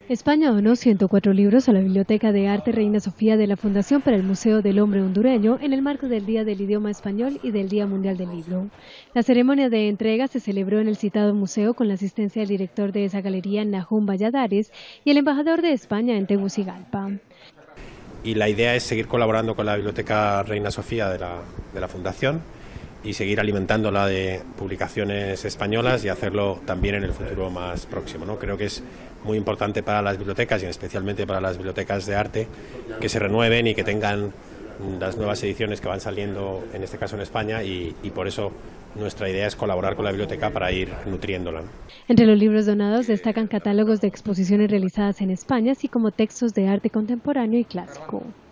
España donó 104 libros a la Biblioteca de Arte Reina Sofía de la Fundación para el Museo del Hombre Hondureño en el marco del Día del Idioma Español y del Día Mundial del Libro. La ceremonia de entrega se celebró en el citado museo con la asistencia del director de esa galería, Nahum Valladares, y el embajador de España en Tegucigalpa. Y la idea es seguir colaborando con la Biblioteca Reina Sofía de la Fundación y seguir alimentándola de publicaciones españolas y hacerlo también en el futuro más próximo, ¿no? Creo que es muy importante para las bibliotecas y especialmente para las bibliotecas de arte que se renueven y que tengan las nuevas ediciones que van saliendo, en este caso en España, y por eso nuestra idea es colaborar con la biblioteca para ir nutriéndola, ¿no? Entre los libros donados destacan catálogos de exposiciones realizadas en España, así como textos de arte contemporáneo y clásico.